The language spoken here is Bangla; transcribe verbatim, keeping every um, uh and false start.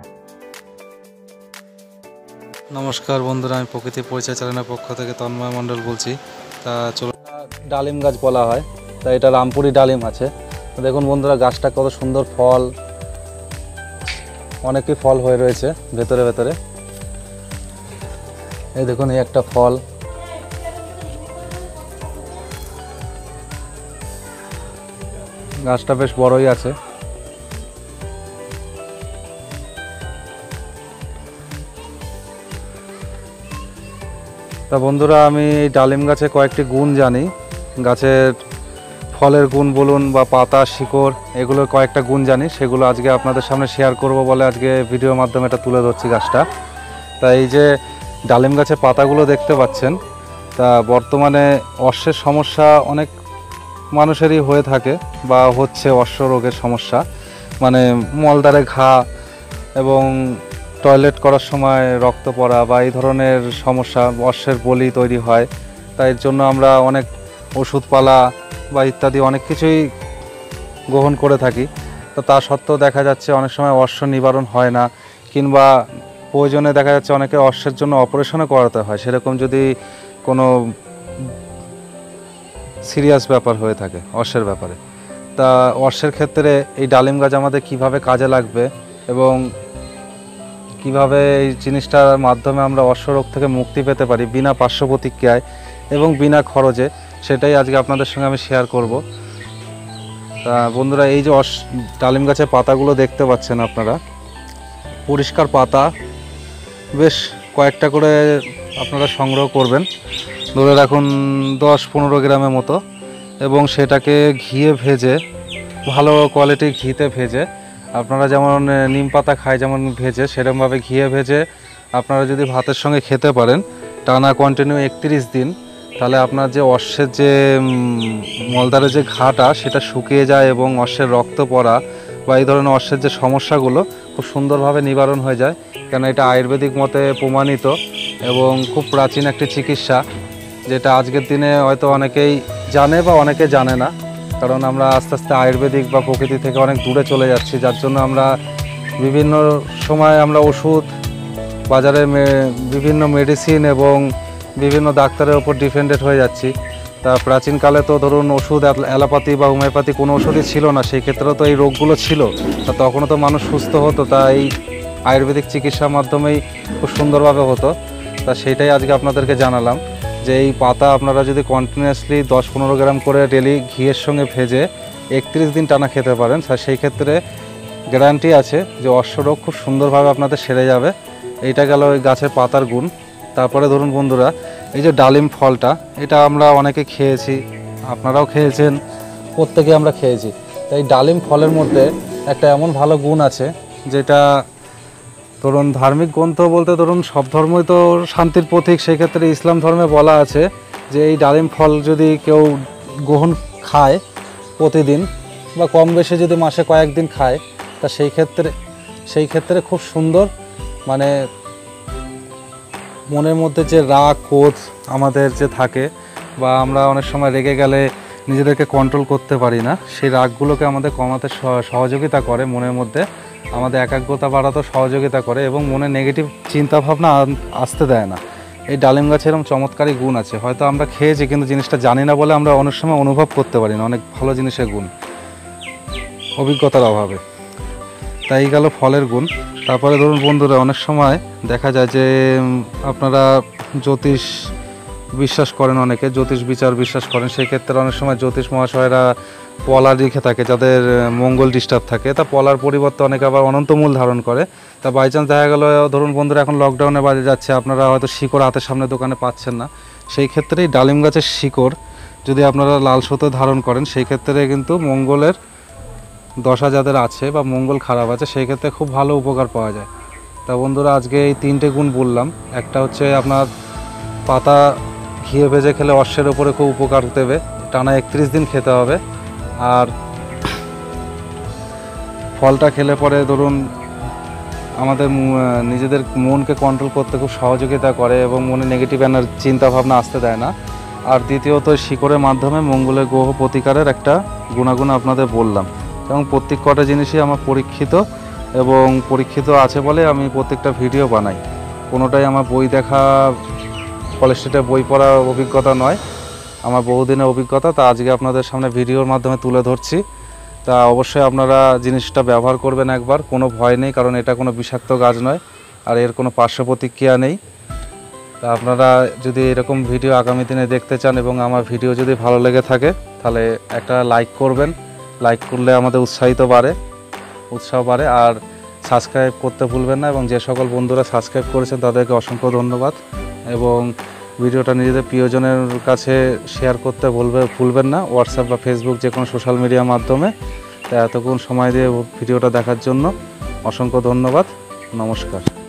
নমস্কার বন্ধুরা, আমি প্রকৃতি পরিচয় চ্যানেলের পক্ষ থেকে তন্ময় মণ্ডল বলছি। তা চলো, ডালিম গাছ বলা হয়, তা এটা রামপুরি ডালিম আছে। দেখুন বন্ধুরা, গাছটা কত সুন্দর, ফল অনেকই ফল হয়ে রয়েছে ভেতরে ভেতরে। এই দেখুন, এই একটা ফল, গাছটা বেশ বড়ই আছে। তা বন্ধুরা, আমি এই ডালিম গাছে কয়েকটি গুণ জানি। গাছের ফলের গুণ বলুন বা পাতা, শিকড়, এগুলোর কয়েকটা গুণ জানি, সেগুলো আজকে আপনাদের সামনে শেয়ার করব বলে আজকে ভিডিওর মাধ্যমে এটা তুলে ধরছি গাছটা। তা এই যে ডালিম গাছের পাতাগুলো দেখতে পাচ্ছেন, তা বর্তমানে অর্শের সমস্যা অনেক মানুষেরই হয়ে থাকে বা হচ্ছে, অর্শ রোগের সমস্যা, মানে মলদ্বারে ঘা এবং টয়লেট করার সময় রক্ত পড়া বা এই ধরনের সমস্যা, অর্শের বলি তৈরি হয়। তাই এর জন্য আমরা অনেক ওষুধপালা বা ইত্যাদি অনেক কিছুই গ্রহণ করে থাকি। তো তা সত্ত্বেও দেখা যাচ্ছে অনেক সময় অর্শ নিবারণ হয় না, কিংবা প্রয়োজনে দেখা যাচ্ছে অনেকে অর্শের জন্য অপারেশনও করাতে হয়, সেরকম যদি কোনো সিরিয়াস ব্যাপার হয়ে থাকে অর্শের ব্যাপারে। তা অর্শের ক্ষেত্রে এই ডালিম গাছ আমাদের কিভাবে কাজে লাগবে এবং কিভাবে এই জিনিসটার মাধ্যমে আমরা অর্শরোগ থেকে মুক্তি পেতে পারি বিনা পার্শ্ব প্রতিক্রিয়ায় এবং বিনা খরচে, সেটাই আজকে আপনাদের সঙ্গে আমি শেয়ার করব। তা বন্ধুরা, এই যে ডালিম গাছের পাতাগুলো দেখতে পাচ্ছেন আপনারা, পরিষ্কার পাতা বেশ কয়েকটা করে আপনারা সংগ্রহ করবেন, ধরে রাখুন দশ পনেরো গ্রামের মতো, এবং সেটাকে ঘিয়ে ভেজে, ভালো কোয়ালিটির ঘিতে ভেজে, আপনারা যেমন নিম পাতা খায় যেমন ভেজে, সেরকমভাবে ঘিয়ে ভেজে আপনারা যদি ভাতের সঙ্গে খেতে পারেন টানা কন্টিনিউ একত্রিশ দিন, তাহলে আপনার যে অর্শের যে মলদ্বারের যে ঘাটা সেটা শুকিয়ে যায় এবং অর্শের রক্ত পড়া বা এই ধরনের অর্শের যে সমস্যাগুলো খুব সুন্দরভাবে নিবারণ হয়ে যায়। কেন এটা আয়ুর্বেদিক মতে প্রমাণিত এবং খুব প্রাচীন একটি চিকিৎসা, যেটা আজকের দিনে হয়তো অনেকেই জানে বা অনেকে জানে না, কারণ আমরা আস্তে আস্তে আয়ুর্বেদিক বা প্রকৃতি থেকে অনেক দূরে চলে যাচ্ছি, যার জন্য আমরা বিভিন্ন সময় আমরা ওষুধ, বাজারে বিভিন্ন মেডিসিন এবং বিভিন্ন ডাক্তারের ওপর ডিপেন্ডেন্ট হয়ে যাচ্ছি। তা প্রাচীনকালে তো ধরুন ওষুধ, অ্যালোপ্যাথি বা হোমিওপ্যাথি কোনো ওষুধই ছিল না, সেই ক্ষেত্রেও তো এই রোগগুলো ছিল, তা তখনও তো মানুষ সুস্থ হতো, তা এই আয়ুর্বেদিক চিকিৎসার মাধ্যমেই খুব সুন্দরভাবে হতো। তা সেটাই আজকে আপনাদেরকে জানালাম যে এই পাতা আপনারা যদি কন্টিনিউয়াসলি দশ পনেরো গ্রাম করে ডেলি ঘিয়ের সঙ্গে ভেজে একত্রিশ দিন টানা খেতে পারেন, সেই ক্ষেত্রে গ্যারান্টি আছে যে অর্শরোগ খুব সুন্দরভাবে আপনাদের সেরে যাবে। এইটা গেল ওই গাছের পাতার গুণ। তারপরে ধরুন বন্ধুরা, এই যে ডালিম ফলটা, এটা আমরা অনেকে খেয়েছি, আপনারাও খেয়েছেন, প্রত্যেকে আমরা খেয়েছি। তাই ডালিম ফলের মধ্যে একটা এমন ভালো গুণ আছে, যেটা ধরুন ধার্মিক গ্রন্থ বলতে ধরুন সব ধর্মই তো শান্তির প্রতীক, সেক্ষেত্রে ইসলাম ধর্মে বলা আছে যে এই ডালিম ফল যদি কেউ গ্রহণ খায় প্রতিদিন বা কম বেশি যদি মাসে কয়েকদিন খায়, তা সেই ক্ষেত্রে সেই ক্ষেত্রে খুব সুন্দর, মানে মনের মধ্যে যে রাগ ক্রোধ আমাদের যে থাকে বা আমরা অনেক সময় রেগে গেলে নিজেদেরকে কন্ট্রোল করতে পারি না, সেই রাগগুলোকে আমাদের কমাতে সহযোগিতা করে, মনের মধ্যে আমাদের একাগ্রতা বাড়াতে সহযোগিতা করে এবং মনে নেগেটিভ চিন্তাভাবনা আসতে দেয় না। এই ডালিম গাছের এরকম চমৎকারী গুণ আছে, হয়তো আমরা খেয়েছি কিন্তু জিনিসটা জানি না বলে আমরা অনেক সময় অনুভব করতে পারি না, অনেক ভালো জিনিসের গুণ অভিজ্ঞতার অভাবে। তাই গেল ফলের গুণ। তারপরে ধরুন বন্ধুরা, অনেক সময় দেখা যায় যে আপনারা জ্যোতিষ বিশ্বাস করেন, অনেকে জ্যোতিষ বিচার বিশ্বাস করেন, সেই ক্ষেত্রে অনেক সময় জ্যোতিষ মহাশয়রা পলা লিখে থাকে যাদের মঙ্গল ডিস্টার্ব থাকে, তা পলার পরিবর্তে অনেকে আবার অনন্তমূল ধারণ করে। তা বাই চান্স দেখা গেল ধরুন বন্ধুরা এখন লকডাউনে বাজে যাচ্ছে, আপনারা হয়তো শিকড় হাতের সামনে দোকানে পাচ্ছেন না, সেই ক্ষেত্রেই ডালিম গাছের শিকড় যদি আপনারা লাল সুতো ধারণ করেন, সেই ক্ষেত্রে কিন্তু মঙ্গলের দশা যাদের আছে বা মঙ্গল খারাপ আছে, সেই ক্ষেত্রে খুব ভালো উপকার পাওয়া যায়। তা বন্ধুরা, আজকে এই তিনটে গুণ বললাম। একটা হচ্ছে আপনার পাতা ঘিয়ে ভেজে খেলে অর্শের ওপরে খুব উপকার দেবে, টানা একত্রিশ দিন খেতে হবে। আর ফলটা খেলে পরে ধরুন আমাদের নিজেদের মনকে কন্ট্রোল করতে খুব সহযোগিতা করে এবং মনে নেগেটিভ এনার্জি চিন্তাভাবনা আসতে দেয় না। আর দ্বিতীয়ত শিকড়ের মাধ্যমে মঙ্গলের গ্রহ প্রতিকারের একটা গুণাগুণ আপনাদের বললাম, এবং প্রত্যেক কটা জিনিসই আমার পরীক্ষিত এবং পরীক্ষিত আছে বলে আমি প্রত্যেকটা ভিডিও বানাই। কোনোটাই আমার বই দেখা, কলেজ স্ট্রিটে বই পড়ার অভিজ্ঞতা নয়, আমার বহুদিনের অভিজ্ঞতা। তা আজকে আপনাদের সামনে ভিডিওর মাধ্যমে তুলে ধরছি। তা অবশ্যই আপনারা জিনিসটা ব্যবহার করবেন একবার, কোনো ভয় নেই, কারণ এটা কোনো বিষাক্ত গাছ নয় আর এর কোনো পার্শ্ব প্রতিক্রিয়া নেই। তা আপনারা যদি এরকম ভিডিও আগামী দিনে দেখতে চান এবং আমার ভিডিও যদি ভালো লেগে থাকে তাহলে একটা লাইক করবেন। লাইক করলে আমাদের উৎসাহিত বাড়ে উৎসাহ বাড়ে আর সাবস্ক্রাইব করতে ভুলবেন না। এবং যে সকল বন্ধুরা সাবস্ক্রাইব করেছেন তাদেরকে অসংখ্য ধন্যবাদ। এবং ভিডিওটা নিজেদের প্রিয়জনের কাছে শেয়ার করতে ভুলবে ভুলবেন না, হোয়াটসঅ্যাপ বা ফেসবুক যে কোনো সোশ্যাল মিডিয়ার মাধ্যমে। তাই এতক্ষণ সময় দিয়ে ভিডিওটা দেখার জন্য অসংখ্য ধন্যবাদ। নমস্কার।